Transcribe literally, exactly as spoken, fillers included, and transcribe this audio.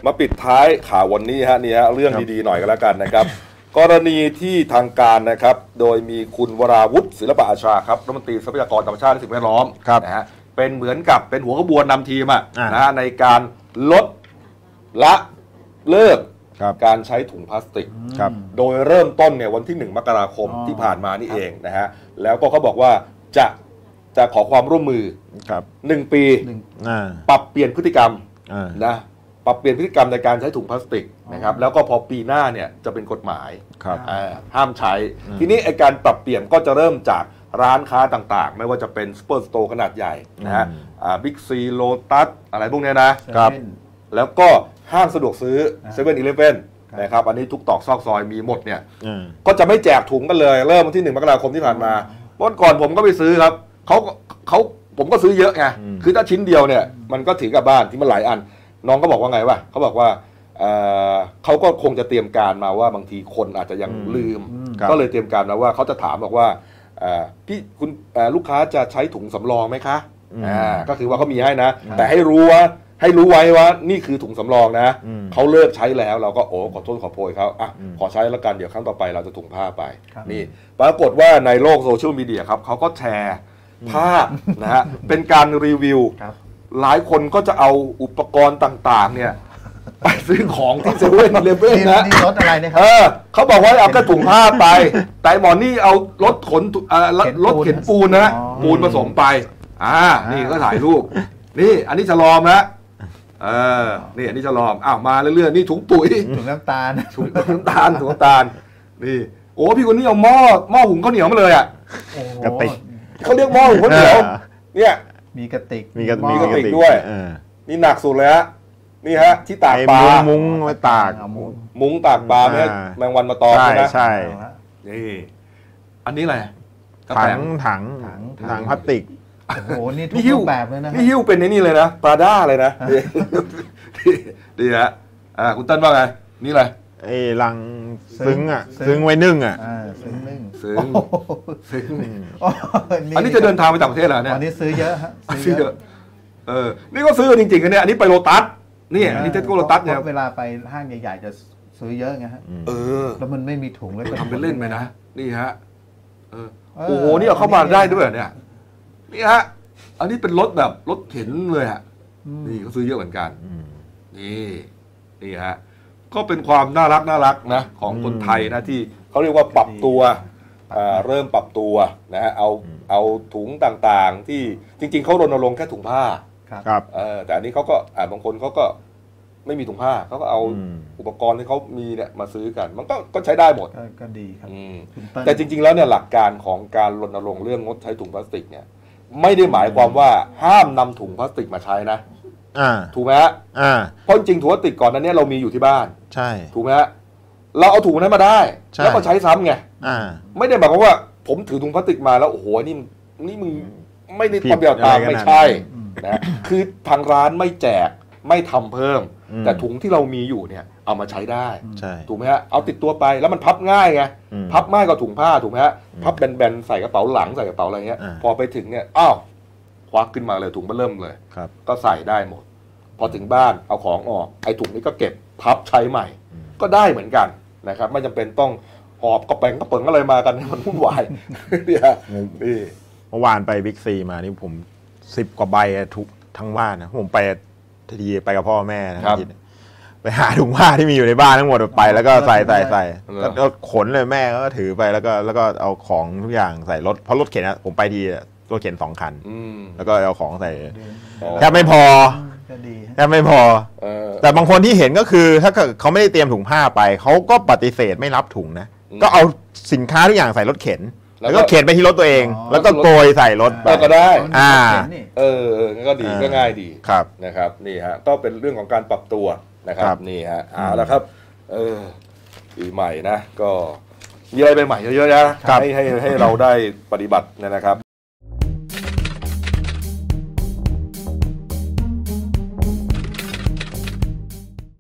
มาปิดท้ายข่าววันนี้ฮะนี่ฮะเรื่องดีๆหน่อยก็แล้วกันนะครับกรณีที่ทางการนะครับโดยมีคุณวราวุฒิศิลปะอาชาครับรัฐมนตรีทรัพยากรธรรมชาติและสิ่งแวดล้อมนะฮะเป็นเหมือนกับเป็นหัวขบวนนำทีมอ่ะนะในการลดละเลิกการใช้ถุงพลาสติกโดยเริ่มต้นเนี่ยวันที่หนึ่งมกราคมที่ผ่านมานี่เองนะฮะแล้วก็เขาบอกว่าจะจะขอความร่วมมือหนึ่งปีปรับเปลี่ยนพฤติกรรมนะปรับเปลี่ยนพฤติกรรมในการใช้ถุงพลาสติกนะครับแล้วก็พอปีหน้าเนี่ยจะเป็นกฎหมายห้ามใช้ทีนี้ไอการปรับเปลี่ยนก็จะเริ่มจากร้านค้าต่างๆไม่ว่าจะเป็นซูเปอร์สโตร์ขนาดใหญ่นะฮะบิ๊กซีโลตัสอะไรพวกนี้นะครับแล้วก็ห้างสะดวกซื้อเซเว่นอีเลฟเว่นนะครับอันนี้ทุกตอกซอกซอยมีหมดเนี่ยก็จะไม่แจกถุงกันเลยเริ่มวันที่หนึ่งมกราคมที่ผ่านมาวันก่อนผมก็ไปซื้อครับเขาเขาผมก็ซื้อเยอะไงคือถ้าชิ้นเดียวเนี่ยมันก็ถือกลับบ้านที่มันหลายอันน้องก็บอกว่าไงวะเขาบอกว่าเขาก็คงจะเตรียมการมาว่าบางทีคนอาจจะยังลืมก็เลยเตรียมการมาว่าเขาจะถามบอกว่าพี่คุณลูกค้าจะใช้ถุงสำรองไหมคะก็คือว่าเขามีให้นะแต่ให้รู้ว่าให้รู้ไว้ว่านี่คือถุงสำรองนะเขาเลิกใช้แล้วเราก็โอ้ขอโทษขอโพยเขาอ่ะขอใช้แล้วกันเดี๋ยวครั้งต่อไปเราจะถุงผ้าไปนี่ปรากฏว่าในโลกโซเชียลมีเดียครับเขาก็แชร์ภาพนะฮะเป็นการรีวิวหลายคนก็จะเอาอุปกรณ์ต่างๆเนี่ยไปซื้อของที่เซเว่นเลเว่นนะนี่รถอะไรนะครับเขาบอกว่าเอาแค่ถุงผ้าไปแต่หมอนี่เอารถขนรถเข็นปูนนะปูนผสมไปอ่านี่ก็ถ่ายรูปนี่อันนี้ฉลอมนะเออนี่อันนี้ฉลอมอ้าวมาเรื่อยๆนี่ถุงปุ๋ยถุงน้ำตาลถุงน้ำตาลถุงน้ำตาลนี่โอ้พี่คนนี้เอาหม้อหม้อหุงข้าวเหนียวมาเลยอ่ะกระติกเขาเรียกหม้อหุงข้าวเหนียวเนี่ยมีกระติกมีกระติกด้วยนี่หนักสุดเลยฮะนี่ฮะที่ตากปลามุ้งไว้ตากมุ้งตากปลาไม่แมงวันมาตอมนะใช่นี่อันนี้อะไรถังถังถังพลาสติกโอ้โหนี่ทุกรูปแบบเลยนะนี่หิ้วเป็นในนี่เลยนะปลาด้าเลยนะดีฮะอ่าคุณต้นว่าไงนี่อะไรไอ้ลังซึ้งอ่ะซึ้งไว้นึ่งอ่ะซึ้งนึ่งซึ้งซึ้งอันนี้จะเดินทางไปต่างประเทศเหรอเนี่ยอันนี้ซื้อเยอะฮะซื้อเยอะเออนี่ก็ซื้อจริงๆกันเนี่ยอันนี้ไปโลตัสนี่อันนี้เทสโก้โลตัสเนี่ยเวลาไปห้างใหญ่ๆจะซื้อเยอะไงฮะเออแล้วมันไม่มีถุงเลยทำเป็นเล่นไปนะนี่ฮะเออโอ้โหนี่เอาเข้ามาได้ด้วยเนี่ยนี่ฮะอันนี้เป็นรถแบบรถเข็นเลยฮะนี่เขาซื้อเยอะเหมือนกันนี่นี่ฮะก็เป็นความน่ารักน่ารักนะของคนไทยนะที่เขาเรียกว่าปรับตัวเริ่มปรับตัวนะฮะเอาเอาถุงต่างๆที่จริงๆเขารณรงค์แค่ถุงผ้าครับแต่อันนี้เขาก็บางคนเขาก็ไม่มีถุงผ้าเขาก็เอาอุปกรณ์ที่เขามีเนี่ยมาซื้อกันมันก็ก็ใช้ได้หมดก็ดีครับแต่จริงๆแล้วเนี่ยหลักการของการรณรงค์เรื่องงดใช้ถุงพลาสติกเนี่ยไม่ได้หมายความว่าห้ามนำถุงพลาสติกมาใช้นะถูกไหมฮะเพราะจริงถุงพลาสติกก่อนนั้นเนี่ยเรามีอยู่ที่บ้านใช่ถูกไหมฮะเราเอาถุงนั้นมาได้แล้วก็ใช้ซ้ำไงไม่ได้หมายความว่าผมถือถุงพลาสติกมาแล้วโอ้โหนี่นี่มึงไม่ได้ทำแบบตามไม่ใช่นะคือทางร้านไม่แจกไม่ทำเพิ่มแต่ถุงที่เรามีอยู่เนี่ยเอามาใช้ได้ถูกไหมฮะเอาติดตัวไปแล้วมันพับง่ายไงพับง่ายกว่าถุงผ้าถูกไหมฮะพับแบนๆใส่กระเป๋าหลังใส่กระเป๋าอะไรเงี้ยพอไปถึงเนี่ยอ้าวควักขึ้นมาเลยถุงมันเริ่มเลยก็ใส่ได้หมดพอถึงบ้านเอาของออกไอ้ถุงนี้ก็เก็บพับใช้ใหม่ก็ได้เหมือนกันนะครับไม่จำเป็นต้องหอบกระแปงกระเปิงอะไรมากันให้มันวุ่นวายนี่เมื่อวานไปบิ๊กซีมานี่ผมสิบกว่าใบทุกทั้งบ้านนะผมไปทีไปกับพ่อแม่นะครับไปหาถุงผ้าที่มีอยู่ในบ้านทั้งหมดไปแล้วก็ใส่ใส่ใส่แล้วขนเลยแม่ก็ถือไปแล้วก็แล้วก็เอาของทุกอย่างใส่รถเพราะรถเข็นนะผมไปทีรถเข็นสองคันแล้วก็เอาของใส่แทบไม่พอแทบไม่พอแต่บางคนที่เห็นก็คือถ้าเขาไม่ได้เตรียมถุงผ้าไปเขาก็ปฏิเสธไม่รับถุงนะก็เอาสินค้าทุกอย่างใส่รถเข็นแล้วก็เข็นไปที่รถตัวเองแล้วก็โกยใส่รถไปก็ได้อ่าเออก็ดีก็ง่ายดีครับนะครับนี่ฮะก็เป็นเรื่องของการปรับตัวนะครับนี่ฮะเอาละครับเออปีใหม่นะก็มีอะไรใหม่ๆเยอะๆนะให้ให้ให้เราได้ปฏิบัตินะครับ